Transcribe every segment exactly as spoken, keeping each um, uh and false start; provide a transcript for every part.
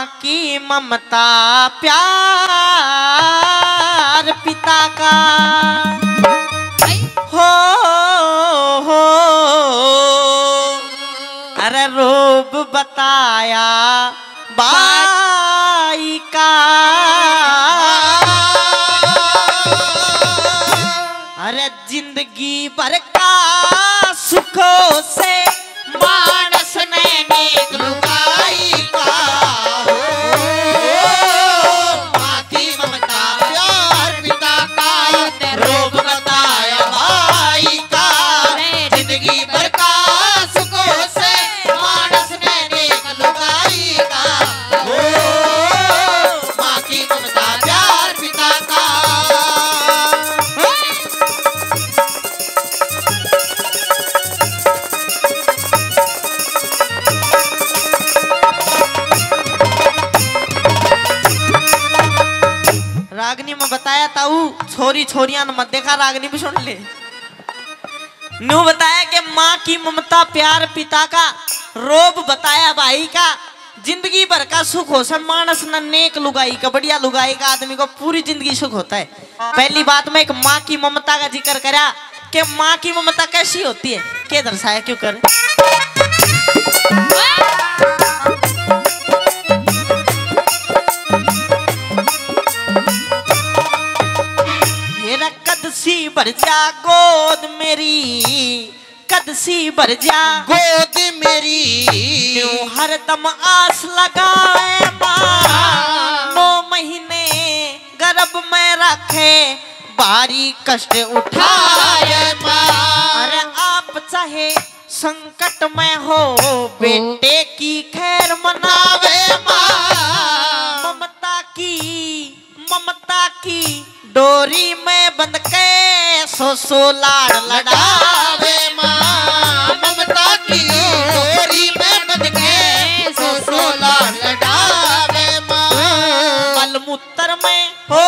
की ममता प्यार पिता का हो हो अरे रूप बताया बाई का अरे जिंदगी भर का सुखों से मानस ने नेक लुगाई का हो माँ की ममता प्यार पिता का रूप बताया भाई का जिंदगी भर का सुखों से मानस ने नेक लुगाई का हो माँ की ममता प्यार पिता का। रागनी में बताया था वो छोरी छोरियां मत देखा रागनी भी सुन ले न्यू बताया कि माँ की ममता प्यार पिता का रोब बताया भाई का जिंदगी भर का सुख हो सब मानस न नेक लुगाई का बढ़िया लुगाई का आदमी को पूरी जिंदगी सुख होता है। पहली बात में एक माँ की ममता का जिक्र करा कि माँ की ममता कैसी होती है क्या दर्शाया क्यों कर कदसी भर जा गोद मेरी कदसी भर जा गोद मेरी क्यों हर दम आस लगाए माँ नौ महीने गर्भ में रखे भारी कष्ट उठाए माँ अरे आप चाहे संकट में हो बेटे की खैर मनावे माँ ममता की ममता की डोरी में बंद के सो सो लाड़ लड़ावे माँ ममता की डोरी में बंद के सो सो लाड़ लड़ावे माँ मलमूत्र में हो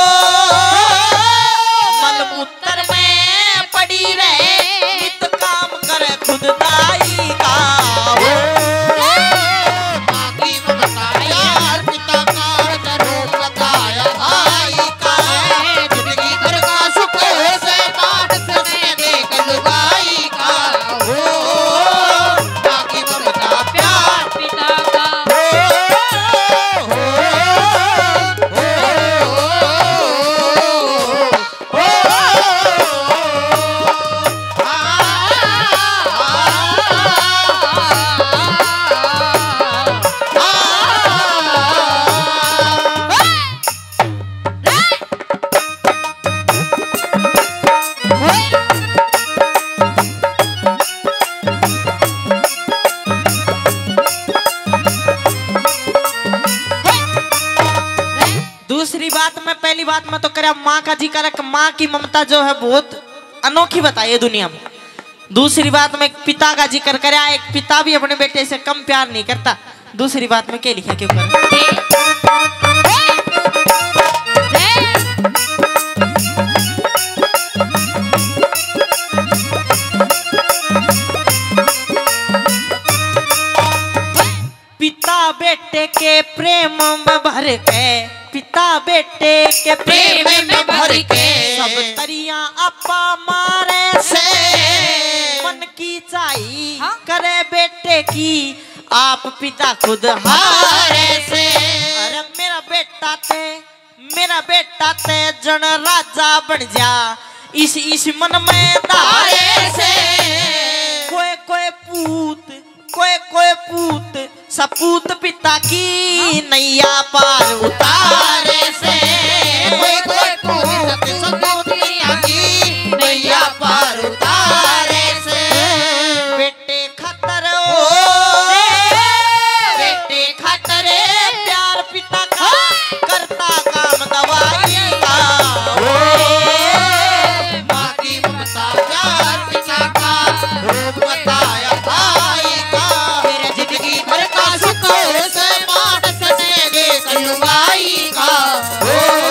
मलमूत्र में पड़ी रहे नित काम करे खुद दाई का हो माँ की ममता प्यार पिता का रूप बताया भाई का पहली बात में तो करे माँ का जिक्र माँ की ममता जो है बहुत अनोखी बताई है दुनिया में। दूसरी बात में पिता का जिक्र करे एक पिता भी अपने बेटे से कम प्यार नहीं करता। दूसरी बात में क्या लिखा क्यों कर पिता बेटे के प्रेम में भर के पिता बेटे के प्रेम में भर के सब तरिया अपा मारे से मन की चाही करे बेटे की आप पिता खुद हारे से अरे मेरा बेटा ते मेरा बेटा ते जन राजा बन जा इस इस मन में धारे से कोई कोई पूत कोई कोई पूत सपूत पिता की नैया पार उतारे से कोई कोई पूत सपूत पिता की नैया पार उतारे से बेटे खतर ओ बेटे खतर प्यार पिता का करता काम दवाई का माँ की ममता प्यार पिता का रूप बताया भाई का जिंदगी भर का सुख से मानस ने देख लुगाई का।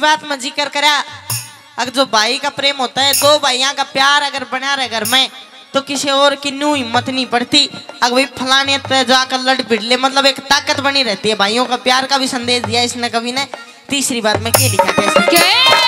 बात में जिक्र करा, अगर जो भाई का प्रेम होता है, दो भाइयों का प्यार अगर बना रहे घर में, तो किसी और की न्यू हिम्मत नहीं पड़ती। अगर भाई फलाने पे जाकर लड़ भिड़ ले, मतलब एक ताकत बनी रहती है। भाइयों का प्यार का भी संदेश दिया इसने कवि ने। तीसरी बात में क्या लिखा कैसे?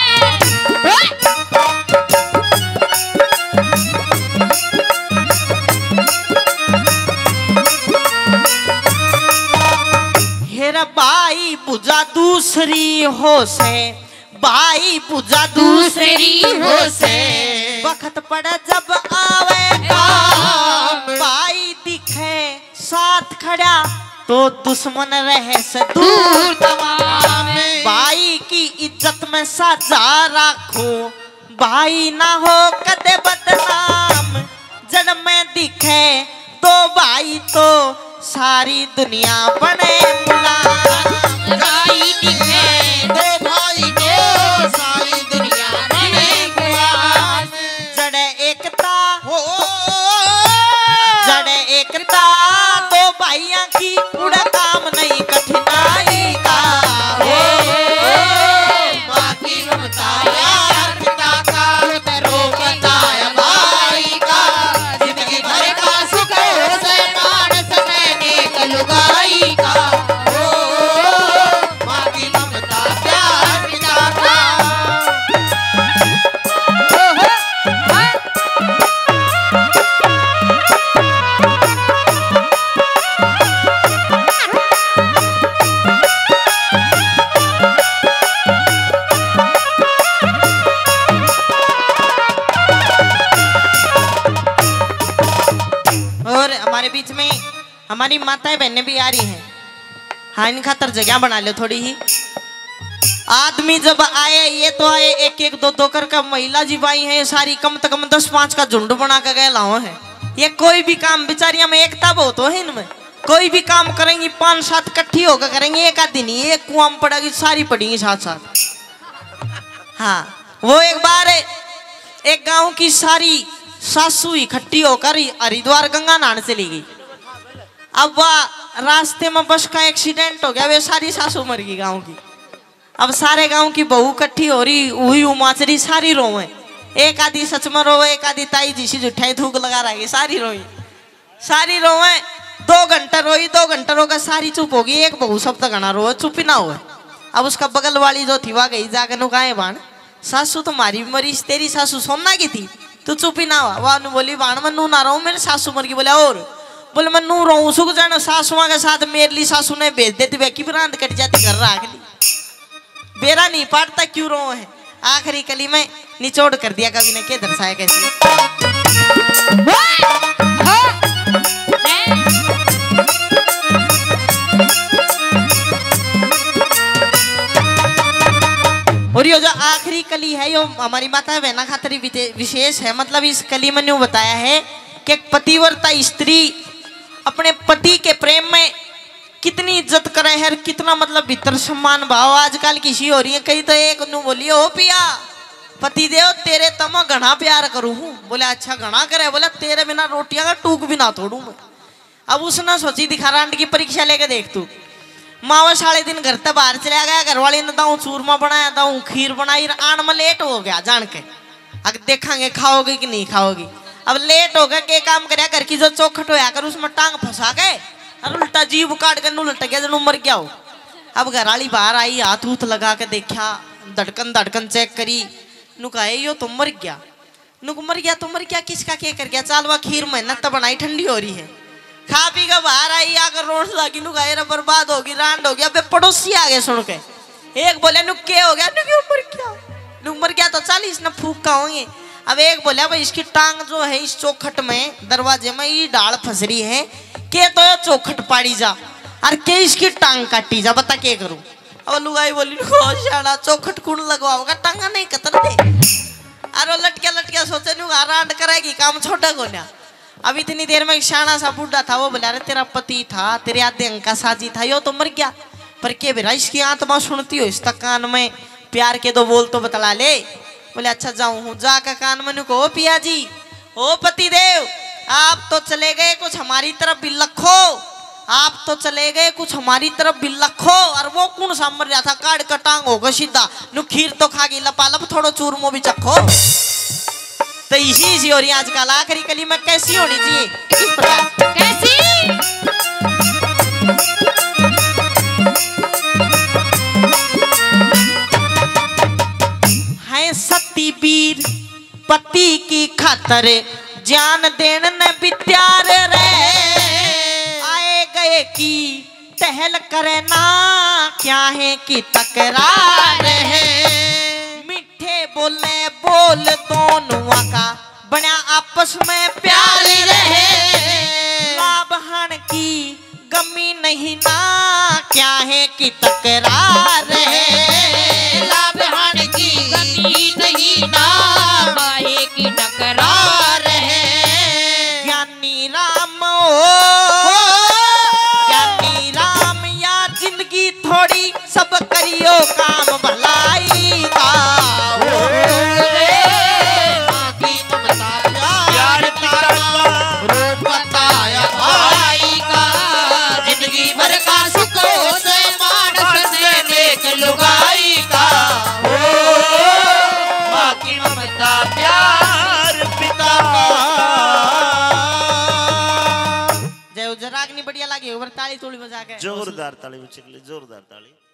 हेरा भाई पूजा दूसरी हो से, भाई पूजा दूसरी हो से, वक्त पड़े जब आवे भाई दिखे साथ खड़ा, तो दुश्मन रहे से दूर तमाम। भाई की इज्जत में साझा रखो, भाई ना हो कदे बदनाम। जड़ में दिखे दो भाई तो सारी दुनिया बने गुलाम। भाई दिखे दो भाई तो सारी दुनिया बने गुलाम। जड़े एकता हो, जड़े एकता दो भाइयों की उड़ा काम नहीं कठिनाई का। बाकी ममता यार पिता का, तेरो बताया भाई का। जिंदगी भर का सुख से मानस में नेक लुगाई का। बाकी ममता प्यार पिता का। और हमारे बीच में हमारी माताएं बहनें भी आ रही हैं। हाँ, इन खातर जगह बना लो थोड़ी ही। आदमी जब आए, ये तो आए एक एक दो दो कर का, महिला जीव आई है सारी कम से कम दस पांच का झुंड बना कर गए लाओ है। ये कोई भी काम बेचारियां में एकता बहुत है इनमें। कोई भी काम करेंगी पांच सात इकट्ठी होकर करेंगे, एक आदि नहीं, एक कुआं में पड़ेगी सारी पड़ेंगी साथ साथ। हाँ, वो एक बार एक गांव की सारी सासू इकट्ठी होकर हरिद्वार गंगा नहाने चली गई। अब वह रास्ते में बस का एक्सीडेंट हो गया, वे सारी सासू मर गई गांव की। अब सारे गांव की बहू इकट्ठी हो रही हुई उमाचरी, सारी रोवे। एक आदि सच में रोवे, एक आदि ताई जी से जुठाई थूक लगा रही, सारी रोई सारी रोवे। दो घंटा रोई, दो घंटा रोकर सारी चुप होगी। एक बहू सब तक घना रोए, चुप ही ना हुए। अब उसका बगल वाली जो थी वह गई जाकर नुकाए बाण, सासू तुम्हारी मरी, तेरी सासू सोमना की थी, तू चुप ही ना हुआ। वह बोली बाण मैं नू ना रहूं, मेरे सासू मर गई। बोले और बोले मैं नू रहूं, सुख जाना सासुआ के साथ मेरे लिए सासू ने भेज देती, वे की रात कट जाती घर राख ली। बेरा नहीं पाटता क्यों रो है। आखिरी कली में निचोड़ कर दिया कवि ने, के दर्शाया कैसे। और ये जो आखिरी कली है यो हमारी माता बहना खातिर विशेष है। मतलब इस कली में न्यू बताया है कि एक पतिव्रता स्त्री अपने पति के प्रेम में कितनी इज्जत करे है, कितना मतलब भीतर सम्मान भाव आजकल किसी हो रही है। कई तो एक नु बोली ओ पिया पति देव तेरे तम घना प्यार करूँ हूँ। बोले अच्छा घना करे, बोले तेरे बिना रोटियां का टूक भी ना तोड़ू मैं। अब उसने सोची दिखा रांड की परीक्षा लेके देख तू। मावा साढ़े दिन घर तक बाहर चला गया, घर वाली ने दाऊ चूरमा बनाया, दाऊ खीर बनाई, आन में लेट हो गया जान के। अगर देखेंगे खाओगी कि नहीं खाओगी। अब लेट हो गया, के काम करे, घर की जो चौखट होया कर उसमें टांग फंसा गए और उल्टा जीभ काट के उलट गया जन मर गया हो। अब घर वाली बाहर आई, हाथ उथ लगा के देखा, धड़कन धड़कन चेक करी, नु कहा यो तो मर गया। नुक मर गया तो मर गया, किसका क्या कर गया। चाल वह खीर मेहनत तो बनाई, ठंडी हो रही है। खा पी के बाहर आई, आकर रोड लगी, नु कहा बर्बाद होगी, रांड हो गया। बे पड़ोसी आ गए सुन के, एक बोले नुक के हो गया, नुक मर गया। नुक मर गया तो चल इसने फूक का होंगे। अब एक बोले भाई इसकी टांग जो है इस चौखट में दरवाजे में ये डाल फंस रही है, के तो ये चौखट पाड़ी जा और के इसकी टांग काटी जा, बता के करूं। अब लुगाई बोली शाड़ा चौखट कूड़ लगवाओगा, टांगा नहीं कतर दे। अरे लटके लटके सोचे नु रांड करेगी, काम छोटा गोन्या। अब इतनी देर में एक शाना सा बूढ़ा था, वो बोला अरे तेरा पति था, तेरे आधे अंक का साजी था, यो तो मर गया। पर के बेरा इसकी आत्मा सुनती हो, इस तक कान में प्यार के दो बोल तो बतला ले। बोले अच्छा जाऊं हूँ, जाकर कान में नुको ओ पिया जी, ओ पति देव आप तो चले गए, कुछ हमारी तरफ भी लखो। आप तो चले गए, कुछ हमारी तरफ भी लखो। और वो कौन सा मर रहा था काट का टांग होगा सीधा नु खीर तो खा गई लपालप थोड़ो चूरमो भी चखो। तो इसी सी हो रही आजकल आखिरी कली में कैसी होनी चाहिए इस प्रकार कैसी है सती वीर पति की खातर जान देन न भी त्यार रे। आए गए की टहल करे ना क्या है कि तकरार है। मीठे बोले बोल दोनों का बना आपस में प्यार रहे। लाभहान की गमी नहीं ना क्या है कि तकरार है। लाभहान की गमी नहीं ना माहे की टकरार है। ज्ञानी राम ओ ज्ञानी राम या जिंदगी थोड़ी सब करियो काम भलाई का। बढ़िया लगी ताली थोड़ी बजा के जोरदार ताली बजा जोरदार ताली।